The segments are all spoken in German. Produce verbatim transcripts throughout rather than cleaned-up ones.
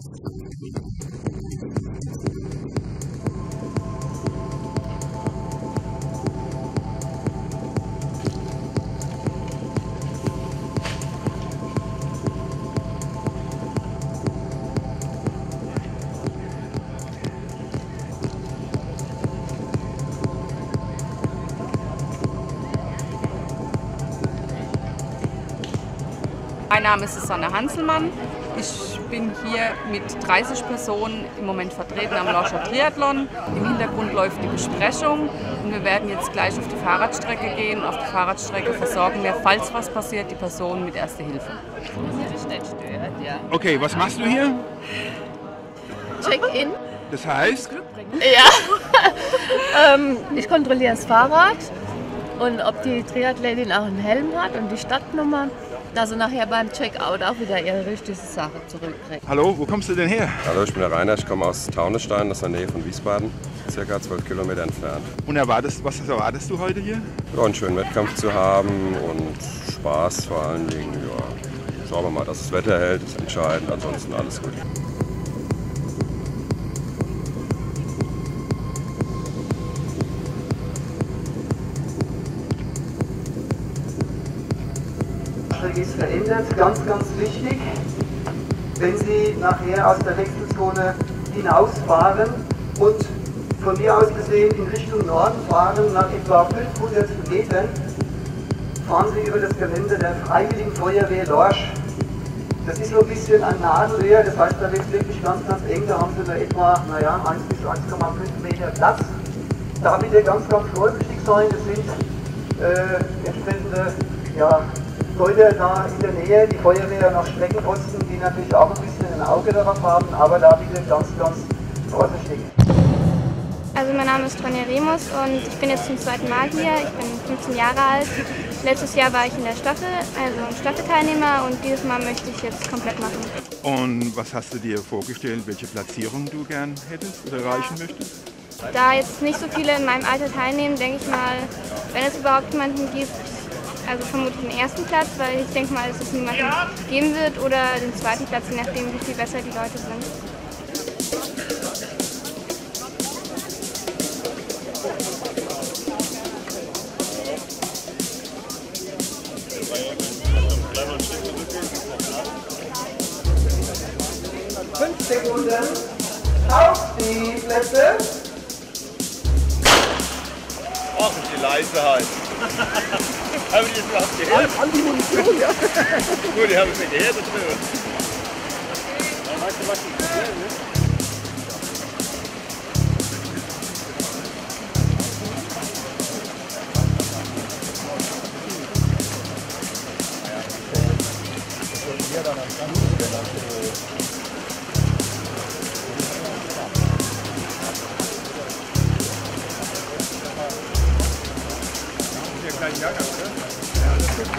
Mein Name ist Susanne Hanselmann. Ich bin hier mit dreißig Personen im Moment vertreten am Lorscher Triathlon. Im Hintergrund läuft die Besprechung und wir werden jetzt gleich auf die Fahrradstrecke gehen. Auf der Fahrradstrecke versorgen wir, falls was passiert, die Personen mit Erster Hilfe. Okay, was machst du hier? Check-in. Das heißt? Ja. ähm, ich kontrolliere das Fahrrad und ob die Triathletin auch einen Helm hat und die Stadtnummer, dass sie nachher beim Checkout auch wieder ihre richtige Sache zurückkriegt. Hallo, wo kommst du denn her? Hallo, ich bin der Rainer, ich komme aus Taunusstein, das ist in der Nähe von Wiesbaden, circa zwölf Kilometer entfernt. Und erwartest, was erwartest du heute hier? Ja, einen schönen Wettkampf zu haben und Spaß vor allen Dingen. Ja. Schauen wir mal, dass das Wetter hält, ist entscheidend, ansonsten alles gut. Ist verändert, ganz, ganz wichtig, wenn Sie nachher aus der Wechselzone hinausfahren und von mir aus gesehen in Richtung Norden fahren, nach etwa fünfhundert Metern, fahren Sie über das Gelände der Freiwilligen Feuerwehr Lorsch. Das ist so ein bisschen ein Nadelöhr, das heißt, da wird es wirklich ganz, ganz eng, da haben Sie nur etwa, naja, eins bis eins Komma fünf Meter Platz. Da bitte ganz, ganz vorsichtig sein, das sind äh, entsprechende, ja, Leute da in der Nähe, die Feuerwehr nach Streckenposten, die natürlich auch ein bisschen ein Auge darauf haben, aber da bitte ganz, ganz vorsichtig. Also mein Name ist Ronja Remus und ich bin jetzt zum zweiten Mal hier. Ich bin fünfzehn Jahre alt. Letztes Jahr war ich in der Staffel, also ein Staffelteilnehmer, und dieses Mal möchte ich jetzt komplett machen. Und was hast du dir vorgestellt, welche Platzierung du gern hättest oder erreichen möchtest? Da jetzt nicht so viele in meinem Alter teilnehmen, denke ich mal, wenn es überhaupt jemanden gibt, also vermutlich den ersten Platz, weil ich denke mal, dass es niemanden geben wird, oder den zweiten Platz, je nachdem, wie viel besser die Leute sind. Fünf Sekunden auf die Plätze. Ach, ist die leise halt. Haben die das überhaupt gehört? An die Munition, ja. Gut, die haben es nicht gehört, das stimmt. Ja, weißt du, was die Problem ist? Ja, dann am kleinen Jahrgang, oder? Ja, das ist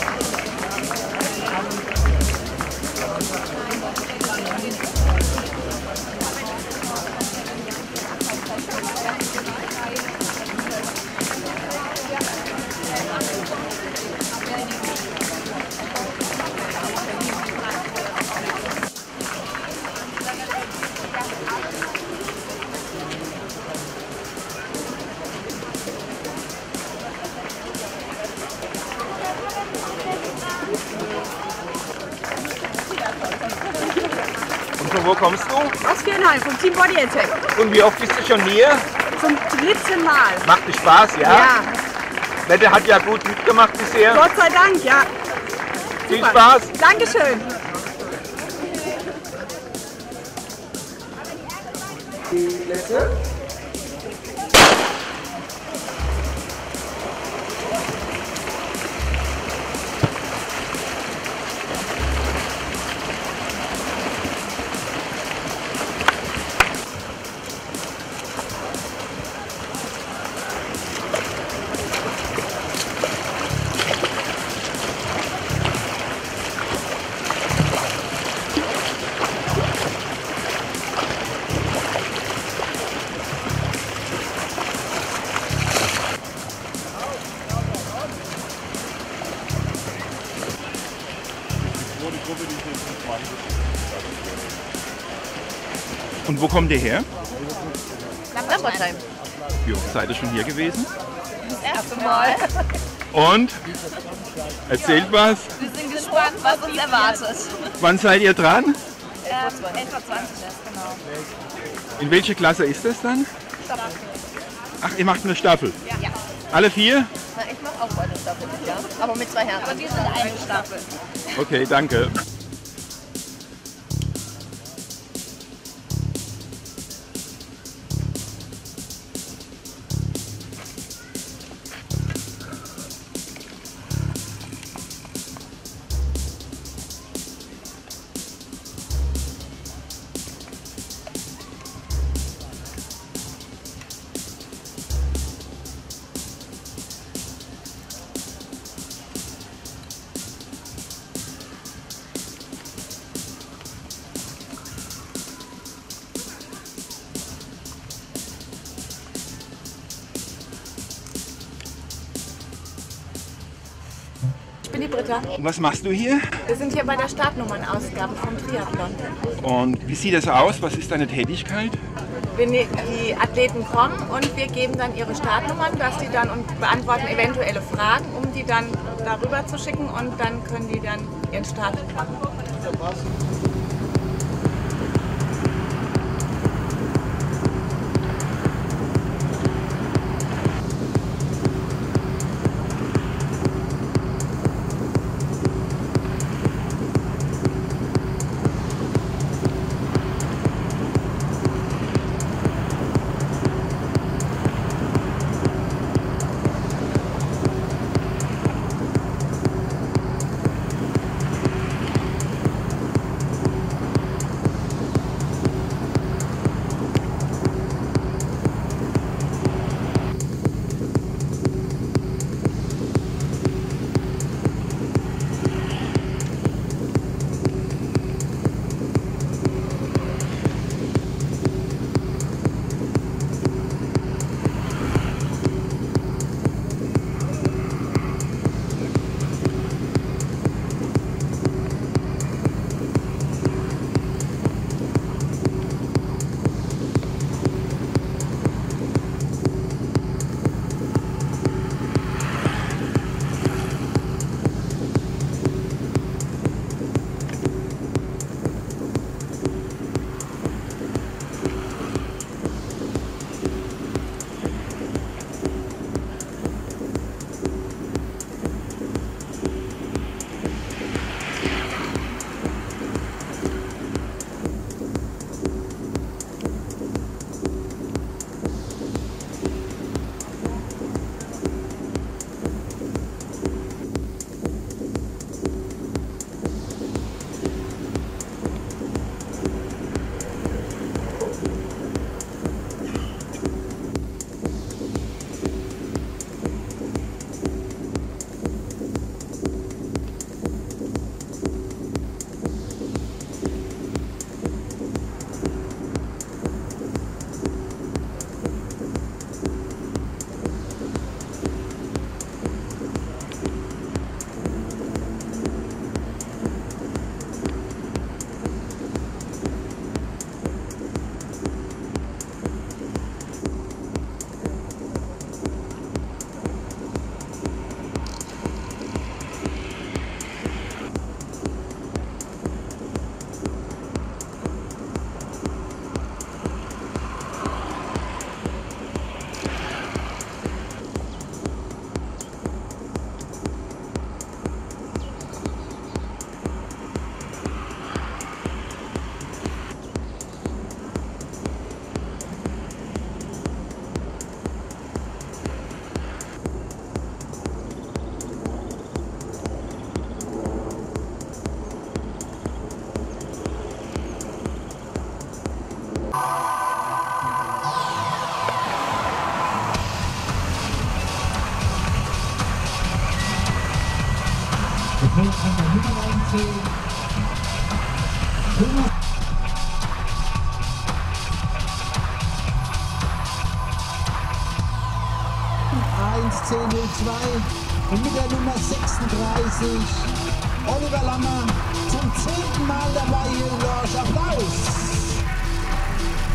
Und von wo kommst du? Aus Viernheim, vom Team Body Attack. Und wie oft bist du schon hier? Zum dritten Mal. Macht dir Spaß, ja? Ja. Wetter hat ja gut mitgemacht bisher. Gott sei Dank, ja. Viel Super. Spaß. Dankeschön. Die Plätze. die Gruppe, die sind zwanzig. Und wo kommt ihr her? Lambertheim. Wie oft seid ihr schon hier gewesen? Das erste Mal. Und? Erzählt was. Wir sind gespannt, was uns erwartet. Wann seid ihr dran? Ähm, elf Uhr zwanzig erst, genau. In welcher Klasse ist das dann? Staffel. Ach, ihr macht eine Staffel? Ja. Alle vier? Na, ich mache auch eine Staffel, ja. Aber mit zwei Herren. Aber wir sind eine Staffel. Okay, danke. Ich bin die Britta. Und was machst du hier? Wir sind hier bei der Startnummernausgabe vom Triathlon. Und wie sieht das aus? Was ist deine Tätigkeit? Wir, ne- die Athleten kommen und wir geben dann ihre Startnummern, dass die dann und beantworten eventuelle Fragen, um die dann darüber zu schicken und dann können die dann ihren Start machen. eins zehn null zwei und mit der Nummer sechsunddreißig Oliver Lammer zum zehnten Mal dabei hier in Lorsch. Applaus!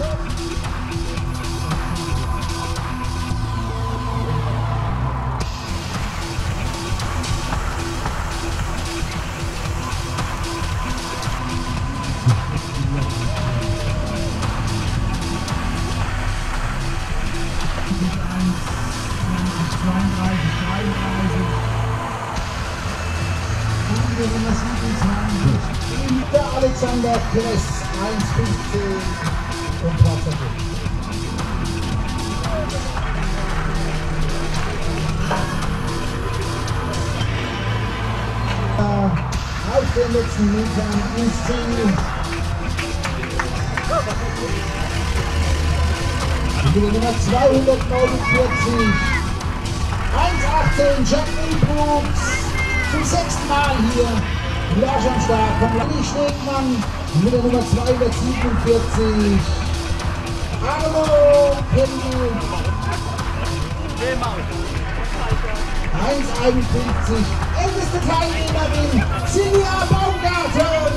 Der Alexander Kress, eins fünfzehn und Platz dafür. Auf den letzten Metern ins Ziel. Die Nummer zweihundertneunundvierzig. eins achtzehn Jacqueline Brooks. Zum sechsten Mal hier im Lasch am Start von Lani Stegmann mit der Nummer zweihundertsiebenundvierzig. Arno Penny. eins einundfünfzig. Älteste Teilnehmerin Silvia Baumgarten.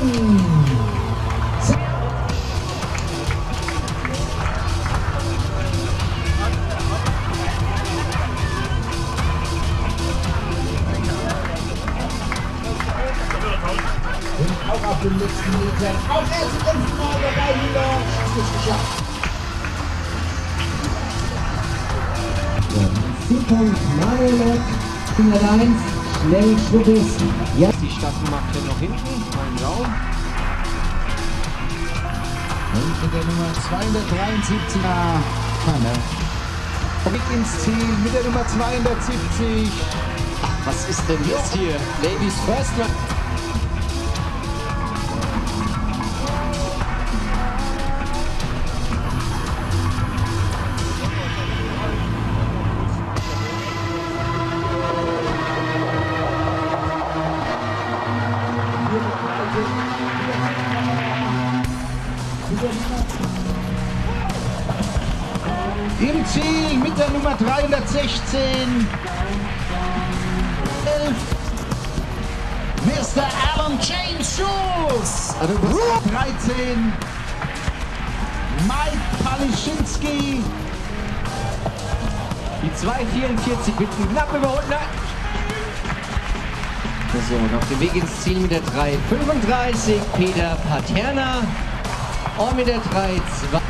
Und auch auf den letzten Metern, auch er zum elften Mal dabei wieder, es ist geschafft. Zielpunkt Manuel Nummer eins, schnell Schwuppis. Ja. Die Staffelmacht hier noch hinten, mal schauen. Und mit der Nummer zweihundertdreiundsiebzig Kanne. Weg ins Ziel mit der Nummer zweihundertsiebzig. Ach, was ist denn jetzt hier? Ladies first. Im Ziel mit der Nummer dreihundertsechzehn. elf. Mister Alan James Schulz. dreizehn. Mike Palischinski. Die zwei vierundvierzig mit knapp über hundert. So, und auf dem Weg ins Ziel mit der drei fünfunddreißig Peter Paterna und mit der drei zwei.